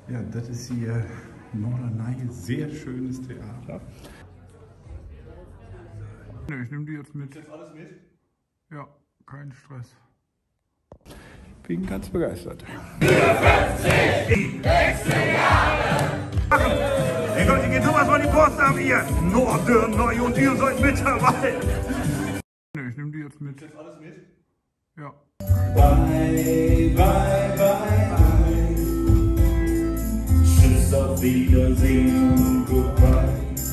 Ja, das ist hier Norderney, sehr schönes Theater. Ne, ich nehme die jetzt mit. Ist jetzt alles mit? Ja, kein Stress. Bin ganz begeistert. 50 Wechseljahre! Hey Gott, ihr geht sowas von die Post ab hier! Norderney und ihr seid mit dabei! Ne, ich nehme die jetzt mit. Ist jetzt alles mit? Ja. Bye, bye, bye, bye. Tschüss, auf Wiedersehen und goodbye.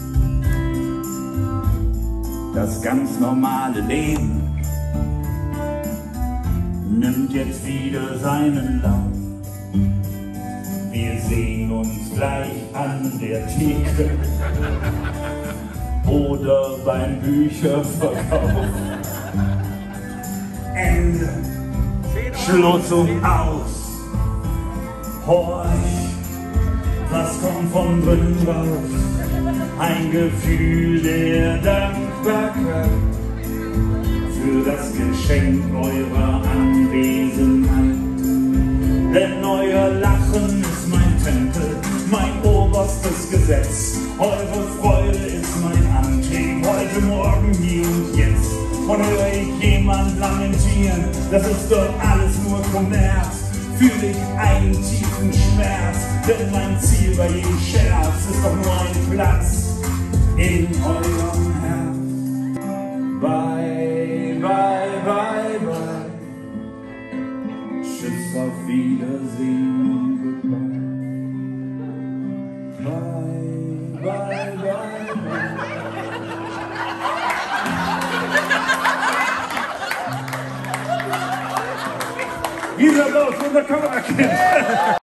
Das ganz normale Leben nimmt jetzt wieder seinen Lauf. Wir sehen uns gleich an der Theke oder beim Bücherverkauf. Ende, Schluss und aus. Horch, was kommt von drinnen raus? Ein Gefühl der Dankbarkeit für das Geschenk eurer Anwesenheit. Denn euer Lachen ist mein Tempel, mein oberstes Gesetz. Eure Freude ist mein Antrieb, heute Morgen, hier und jetzt. Und höre ich jemand lamentieren, das ist doch alles nur Kommerz. Fühle ich einen tiefen Schmerz, denn mein Ziel bei jedem Scherz ist doch nur ein Platz in eurem Herz. Bye, bye, bye, bye. Tschüss, auf Wiedersehen und goodbye. Bye, bye, bye, bye. Dieser Lauf von der Kamera kennt.